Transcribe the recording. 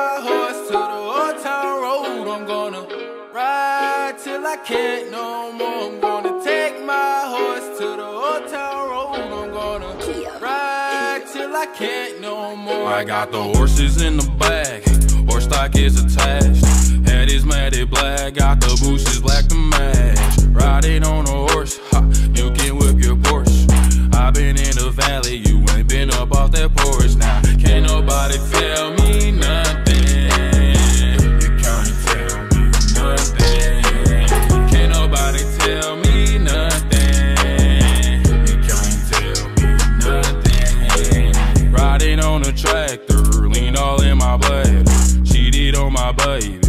my horse to the old town road. I'm gonna ride till I can't no more. I'm gonna take my horse to the old town road. I'm gonna ride till I can't no more. I got the horses in the bag, horse stock is attached. Head is matted black, got the bushes black to match. Riding on a horse, ha, you can whip your Porsche. I been in the valley, you ain't been up off that porch. Now, can't nobody tell me nothing. You can't tell me nothing. Can't nobody tell me nothing. You can't tell me nothing. Riding on a tractor, lean all in my blood. Cheated on my baby.